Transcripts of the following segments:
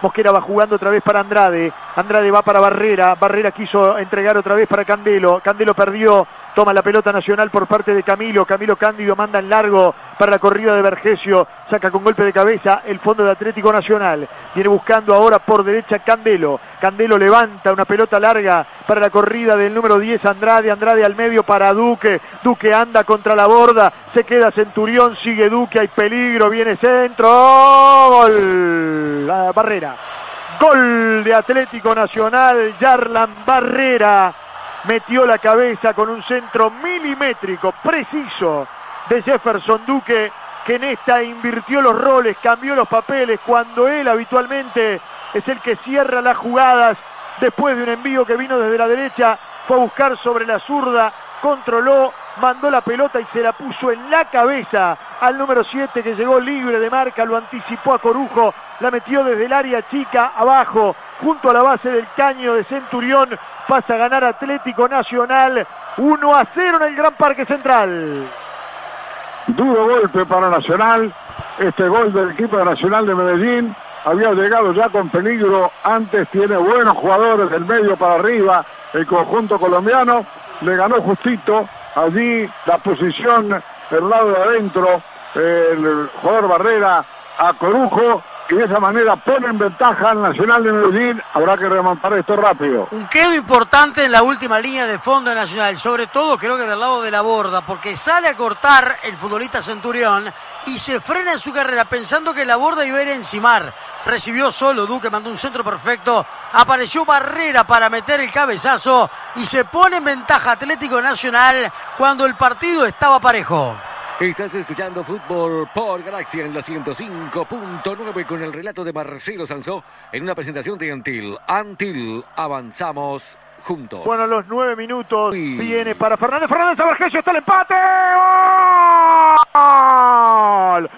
Mosquera va jugando otra vez para Andrade. Andrade va para Barrera. Barrera quiso entregar otra vez para Candelo. Candelo perdió. Toma la pelota Nacional por parte de Camilo. Camilo Cándido manda en largo para la corrida de Vergesio. Saca con golpe de cabeza el fondo de Atlético Nacional. Viene buscando ahora por derecha Candelo. Candelo levanta una pelota larga para la corrida del número 10 Andrade. Andrade al medio para Duque. Duque anda contra la borda. Se queda Centurión. Sigue Duque. Hay peligro. Viene centro. Gol. Barrera. Gol de Atlético Nacional. Yarlan Barrera. Metió la cabeza con un centro milimétrico, preciso, de Jefferson Duque, que en esta invirtió los roles, cambió los papeles, cuando él habitualmente es el que cierra las jugadas. Después de un envío que vino desde la derecha, fue a buscar sobre la zurda, controló, mandó la pelota y se la puso en la cabeza al número 7, que llegó libre de marca, lo anticipó a Corujo, la metió desde el área chica abajo, junto a la base del caño de Centurión. Pasa a ganar Atlético Nacional 1-0 en el Gran Parque Central. Duro golpe para Nacional. Este gol del equipo Nacional de Medellín había llegado ya con peligro antes. Tiene buenos jugadores del medio para arriba. El conjunto colombiano le ganó justito allí la posición del lado de adentro el jugador Barrera a Corujo, y de esa manera pone en ventaja al Nacional de Medellín. Habrá que remontar esto rápido. Un quedo importante en la última línea de fondo de Nacional, sobre todo creo que del lado de la borda, porque sale a cortar el futbolista Centurión y se frena en su carrera pensando que la borda iba a ir a encimar. Recibió solo Duque, mandó un centro perfecto, apareció Barrera para meter el cabezazo y se pone en ventaja Atlético Nacional cuando el partido estaba parejo. Estás escuchando Fútbol por Galaxia en la 105.9 con el relato de Marcelo Sansó en una presentación de Antil. Antil, avanzamos juntos. Bueno, a los 9 minutos viene para Fernández. Fernández a Vergesio, está el empate. ¡Gol!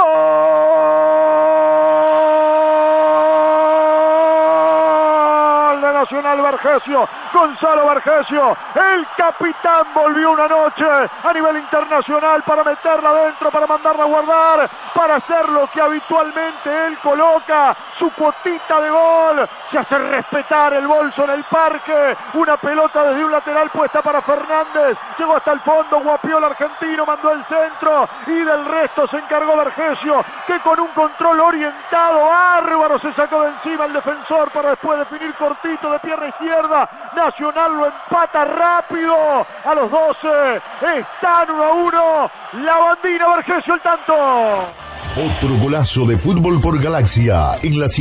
¡Gol de Nacional Vergesio! Gonzalo Vergesio, el capitán, volvió una noche a nivel internacional para meterla adentro, para mandarla a guardar, para hacer lo que habitualmente él coloca, su cuotita de gol. Se hace respetar el bolso en el parque, una pelota desde un lateral puesta para Fernández, llegó hasta el fondo, guapió el argentino, mandó el centro y del resto se encargó Vergesio, que con un control orientado bárbaro se sacó de encima el defensor para después definir cortito de pierna izquierda. Nacional lo empata rápido a los 12, están 1-1, la bandina Vergesio el tanto. Otro golazo de Fútbol por Galaxia en la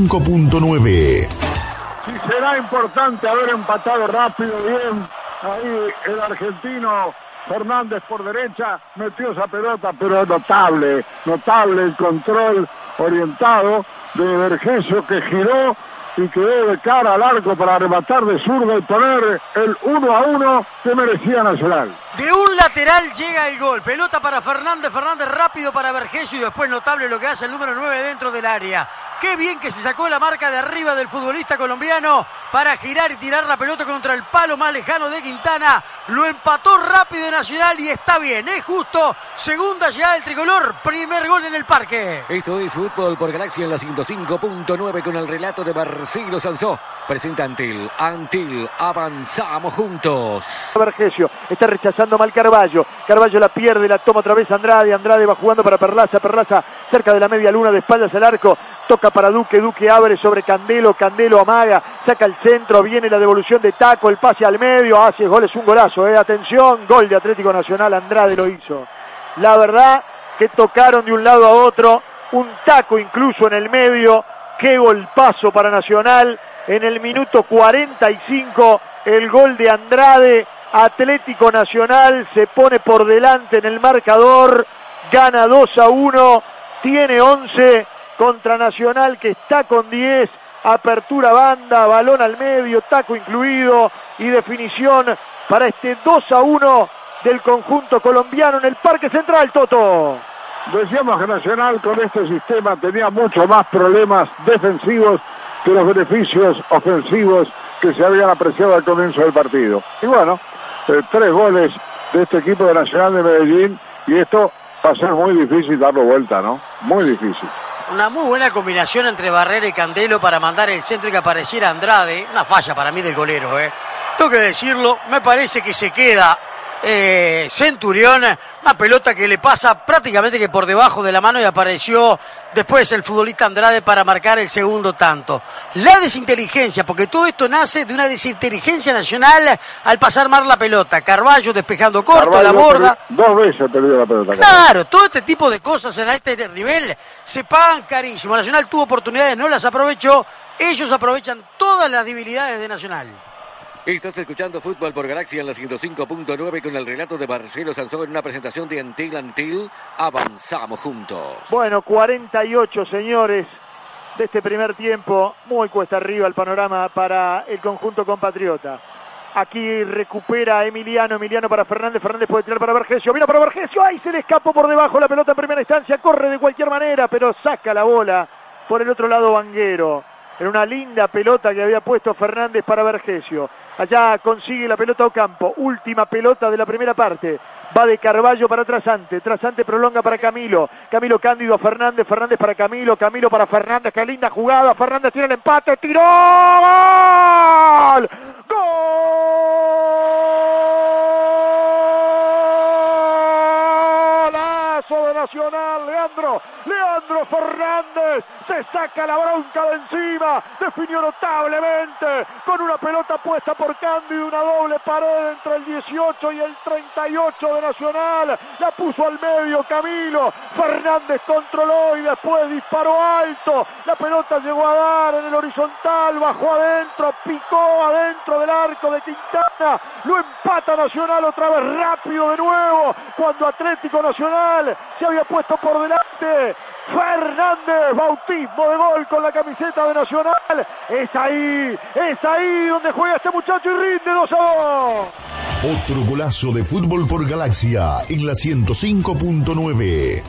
105.9. Sí, será importante haber empatado rápido, bien, ahí el argentino Fernández por derecha, metió esa pelota, pero notable el control orientado de Vergesio, que giró y quedó de cara al arco para rematar de zurda y poner el 1-1 que merecía Nacional. De un lateral llega el gol, pelota para Fernández, Fernández rápido para Vergesio y después notable lo que hace el número 9 dentro del área. Qué bien que se sacó la marca de arriba del futbolista colombiano para girar y tirar la pelota contra el palo más lejano de Quintana. Lo empató rápido Nacional y está bien, es justo. Segunda llegada del tricolor, primer gol en el parque. Esto es Fútbol por Galaxia en la 105.9 con el relato de Marcelo Sansó. Presenta Antil, avanzamos juntos. Vergesio está rechazando mal Carballo. Carballo la pierde, la toma otra vez Andrade. Andrade va jugando para Perlaza. Perlaza cerca de la media luna, de espaldas al arco. Toca para Duque. Duque abre sobre Candelo. Candelo amaga. Saca el centro. Viene la devolución de Taco. El pase al medio. Hace gol, es un golazo. Atención. Gol de Atlético Nacional. Andrade lo hizo. La verdad que tocaron de un lado a otro. Un taco incluso en el medio. Qué golpazo para Nacional. En el minuto 45, el gol de Andrade. Atlético Nacional se pone por delante en el marcador, gana 2-1, tiene 11 contra Nacional, que está con 10, apertura banda, balón al medio, taco incluido y definición para este 2-1 del conjunto colombiano en el Parque Central, Toto. Decíamos que Nacional con este sistema tenía mucho más problemas defensivos que los beneficios ofensivos que se habían apreciado al comienzo del partido. Y bueno, 3 goles de este equipo de Nacional de Medellín, y esto va a ser muy difícil darlo vuelta, ¿no? Muy difícil. Una muy buena combinación entre Barrera y Candelo para mandar el centro y que apareciera Andrade. Una falla para mí del golero, Tengo que decirlo, me parece que se queda Centurión, una pelota que le pasa prácticamente que por debajo de la mano y apareció después el futbolista Andrade para marcar el segundo tanto. La desinteligencia, porque todo esto nace de una desinteligencia nacional al pasar mal la pelota. Carballo despejando corto, Carballo la borda. Dos veces perdió la pelota. Claro, todo este tipo de cosas en este nivel se pagan carísimo. Nacional tuvo oportunidades, no las aprovechó. Ellos aprovechan todas las debilidades de Nacional. Estás escuchando Fútbol por Galaxia en la 105.9 con el relato de Marcelo Sansó en una presentación de Antil. Avanzamos juntos. Bueno, 48, señores, de este primer tiempo. Muy cuesta arriba el panorama para el conjunto compatriota. Aquí recupera Emiliano para Fernández puede tirar para Vergesio, mira para Vergesio, ¡ay! Se le escapó por debajo la pelota en primera instancia, corre de cualquier manera, pero saca la bola por el otro lado Vanguero. Era una linda pelota que había puesto Fernández para Vergesio. Allá consigue la pelota Ocampo. Última pelota de la primera parte. Va de Carballo para Trasante. Trasante prolonga para Camilo. Camilo Cándido a Fernández. Fernández para Camilo. Camilo para Fernández. Qué linda jugada. Fernández tiene el empate. ¡Tiró! ¡Gol! ¡Golazo de Nacional! Leandro Fernández se saca la bronca de encima, definió notablemente con una pelota puesta por Cándido, una doble pared entre el 18 y el 38 de Nacional, la puso al medio Camilo, Fernández controló y después disparó alto, la pelota llegó a dar en el horizontal, bajó adentro, picó adentro del arco de Quintana, lo empata Nacional otra vez rápido de nuevo, cuando Atlético Nacional se había puesto por delante. Fernández, bautismo de gol con la camiseta de Nacional. Es ahí donde juega este muchacho y rinde 2-2. Otro golazo de Fútbol por Galaxia en la 105.9.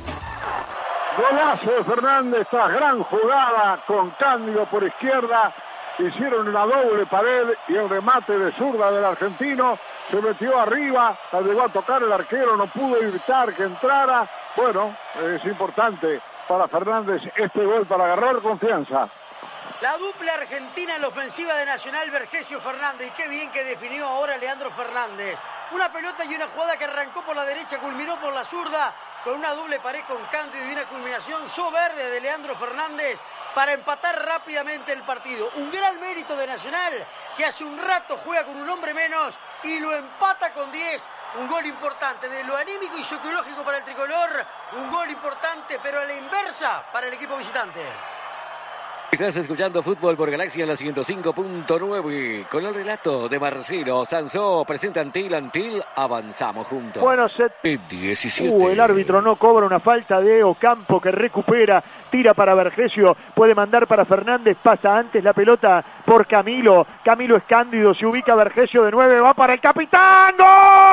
Golazo de Fernández, esta gran jugada con Cándido por izquierda. Hicieron una doble pared y el remate de zurda del argentino. Se metió arriba, la llegó a tocar el arquero, no pudo evitar que entrara. Bueno, es importante para Fernández este gol para agarrar confianza. La dupla argentina en la ofensiva de Nacional, Vergesio Fernández. Y qué bien que definió ahora Leandro Fernández. Una pelota y una jugada que arrancó por la derecha, culminó por la zurda, con una doble pared con Cándido y una culminación soberbia de Leandro Fernández para empatar rápidamente el partido. Un gran mérito de Nacional, que hace un rato juega con un hombre menos y lo empata con 10. Un gol importante de lo anímico y psicológico para el tricolor. Un gol importante, pero a la inversa para el equipo visitante. Estás escuchando Fútbol por Galaxia en la 105.9 con el relato de Marcelo Sansó. Presenta Antil. Avanzamos juntos. Bueno, 17. El árbitro no cobra una falta de Ocampo que recupera, tira para Vergesio, puede mandar para Fernández, pasa antes la pelota por Camilo. Camilo es Cándido, se ubica Vergesio de 9, va para el capitán. ¡Gol!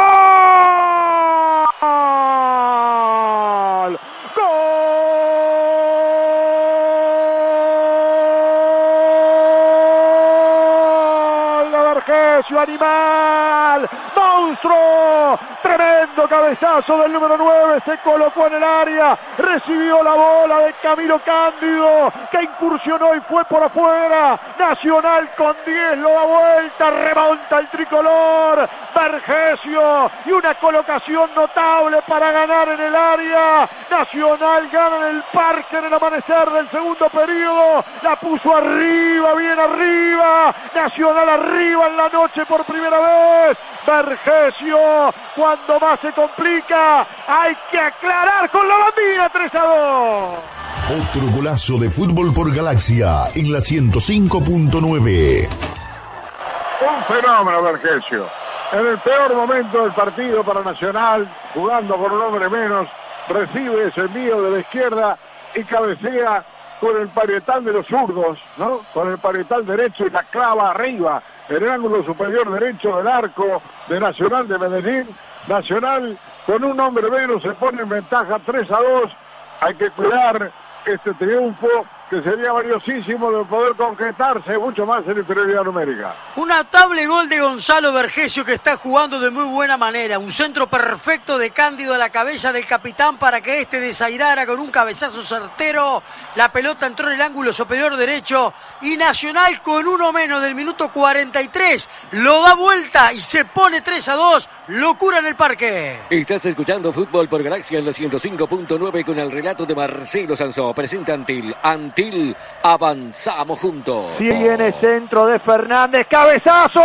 Animal, monstruo, tremendo cabezazo del número 9, se colocó en el área, recibió la bola de Camilo Cándido, que incursionó y fue por afuera. Nacional con 10 lo da vuelta, remonta el tricolor, Vergesio, y una colocación notable para ganar en el área. Nacional gana en el Parque en el amanecer del segundo periodo, la puso arriba, bien arriba, Nacional arriba en la noche por primera vez. Vergesio, cuando más se complica, hay que aclarar con la bandera. 3-2. Otro golazo de Fútbol por Galaxia en la 105.9. Un fenómeno Vergesio. En el peor momento del partido para Nacional, jugando con un hombre menos, recibe ese envío de la izquierda y cabecea con el parietal de los zurdos, ¿no? Con el parietal derecho y la clava arriba, en el ángulo superior derecho del arco de Nacional de Medellín. Nacional con un hombre menos se pone en ventaja 3-2. Hay que cuidar este triunfo que sería valiosísimo de poder concretarse mucho más en inferioridad numérica. Un notable gol de Gonzalo Vergesio, que está jugando de muy buena manera. Un centro perfecto de Cándido a la cabeza del capitán para que este desairara con un cabezazo certero. La pelota entró en el ángulo superior derecho y Nacional, con uno menos del minuto 43, lo da vuelta y se pone 3-2. Locura en el parque. Estás escuchando Fútbol por Galaxia en la 105.9 con el relato de Marcelo Sansó. Presenta Antil, avanzamos juntos. Viene centro de Fernández, cabezazo.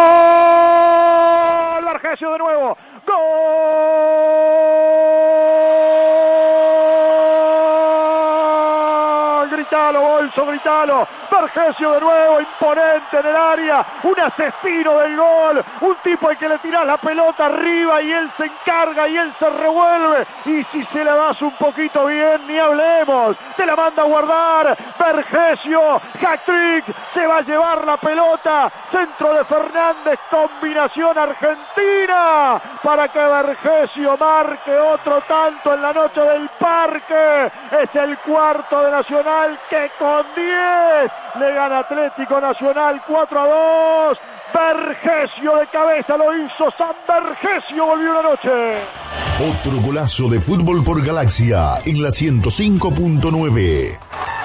Vergesio de nuevo. ¡Gol! Gritalo, Bolso, gritalo. Vergesio de nuevo, imponente en el área. Un asesino del gol. Un tipo al que le tirás la pelota arriba y él se encarga y él se revuelve. Y si se la das un poquito bien, ni hablemos. Te la manda a guardar. Vergesio, hat-trick. Se va a llevar la pelota. Centro de Fernández, combinación argentina. Para que Vergesio marque otro tanto en la noche del Parque. Es el cuarto de Nacional, que con 10 le gana Atlético Nacional 4-2. Vergesio de cabeza lo hizo. San Vergesio volvió una noche. Otro golazo de Fútbol por Galaxia en la 105.9.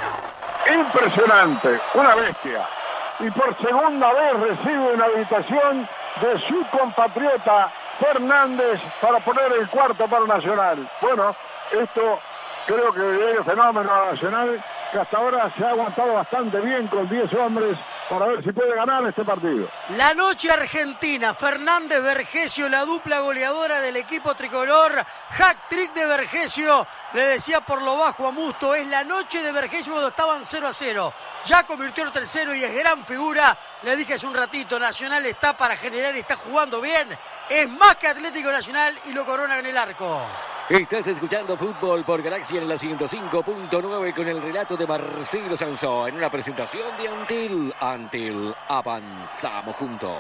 Impresionante, una bestia. Y por segunda vez recibe una habilitación de su compatriota Fernández para poner el cuarto para Nacional. Bueno, esto creo que es un fenómeno Nacional, que hasta ahora se ha aguantado bastante bien con 10 hombres para ver si puede ganar este partido. La noche argentina, Fernández Vergesio, la dupla goleadora del equipo tricolor. Hat-trick de Vergesio, le decía por lo bajo a Musto, es la noche de Vergesio cuando estaban 0-0. Ya convirtió el tercero y es gran figura. Le dije hace un ratito, Nacional está para generar y está jugando bien. Es más que Atlético Nacional y lo corona en el arco. Estás escuchando Fútbol por Galaxia en la 105.9 con el relato de Marcelo Sansó en una presentación de Antil, avanzamos juntos.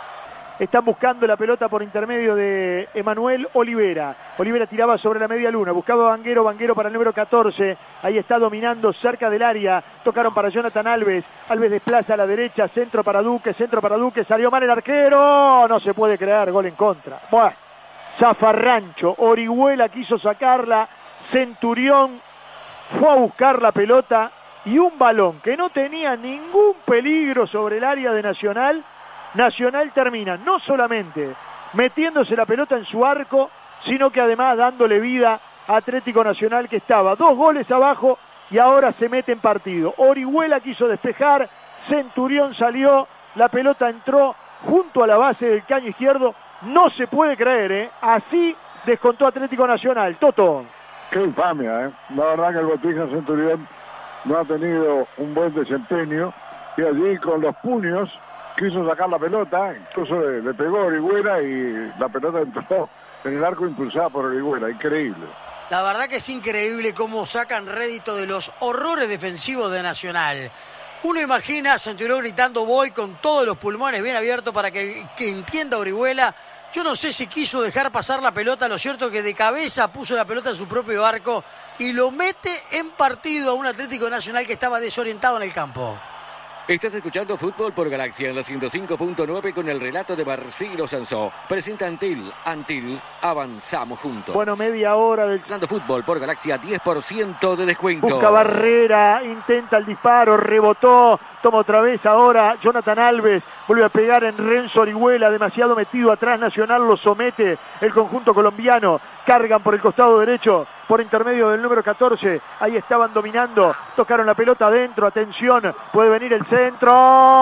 Están buscando la pelota por intermedio de Emanuel Olivera. Olivera tiraba sobre la media luna, buscaba Vanguero para el número 14. Ahí está dominando cerca del área. Tocaron para Jonathan Alves. Alves desplaza a la derecha, centro para Duque. Salió mal el arquero. No se puede creer, gol en contra. Buah. Zafarrancho, Orihuela quiso sacarla, Centurión fue a buscar la pelota y un balón que no tenía ningún peligro sobre el área de Nacional. Nacional termina no solamente metiéndose la pelota en su arco, sino que además dándole vida a Atlético Nacional, que estaba 2 goles abajo y ahora se mete en partido. Orihuela quiso despejar, Centurión salió, la pelota entró junto a la base del caño izquierdo. No se puede creer, ¿eh? Así descontó Atlético Nacional. Toto. Qué infamia, ¿eh? La verdad que el Botija Centurión no ha tenido un buen desempeño y allí con los puños quiso sacar la pelota, incluso le pegó a Orihuela y la pelota entró en el arco impulsada por Orihuela. Increíble. La verdad que es increíble cómo sacan rédito de los horrores defensivos de Nacional. Uno imagina a Centurión gritando voy con todos los pulmones bien abiertos para que entienda Orihuela. Yo no sé si quiso dejar pasar la pelota, lo cierto es que de cabeza puso la pelota en su propio arco y lo mete en partido a un Atlético Nacional que estaba desorientado en el campo. Estás escuchando Fútbol por Galaxia en la 105.9 con el relato de Marcelo Sansó. Presenta Antil, avanzamos juntos. Bueno, media hora del Fútbol por Galaxia, 10% de descuento. Busca Barrera, intenta el disparo, rebotó, toma otra vez ahora Jonathan Alves, vuelve a pegar en Renzo Orihuela, demasiado metido atrás Nacional, lo somete el conjunto colombiano, cargan por el costado derecho, por intermedio del número 14, ahí estaban dominando, tocaron la pelota adentro, atención, puede venir el centro,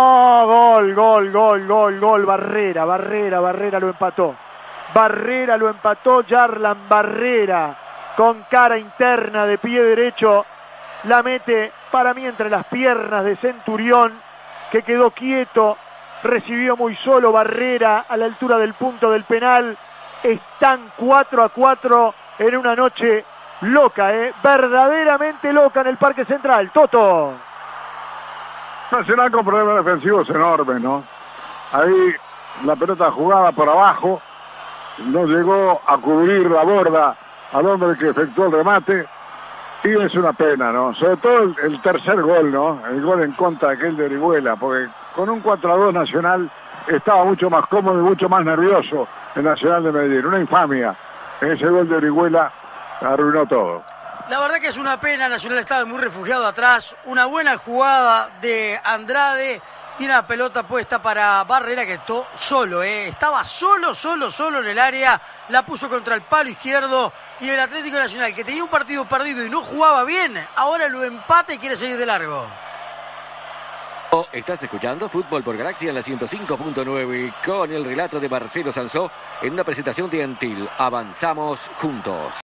gol, Barrera lo empató, Yarlan Barrera, con cara interna de pie derecho, la mete para mí entre las piernas de Centurión, que quedó quieto, recibió muy solo Barrera a la altura del punto del penal. Están 4-4 en una noche loca, verdaderamente loca en el Parque Central. Toto. Nacional con problemas defensivos enormes, ¿no? Ahí la pelota jugada por abajo, no llegó a cubrir la borda al hombre que efectuó el remate. Y es una pena, ¿no? Sobre todo el tercer gol, ¿no? El gol en contra de aquel de Orihuela, porque con un 4-2 Nacional estaba mucho más cómodo y mucho más nervioso el Nacional de Medellín. Una infamia. Ese gol de Orihuela arruinó todo. La verdad que es una pena, Nacional estaba muy refugiado atrás, una buena jugada de Andrade y una pelota puesta para Barrera que solo, estaba solo en el área, la puso contra el palo izquierdo y el Atlético Nacional que tenía un partido perdido y no jugaba bien, ahora lo empata y quiere seguir de largo. Estás escuchando Fútbol por Galaxia en la 105.9 con el relato de Marcelo Sansó en una presentación de Antil. Avanzamos juntos.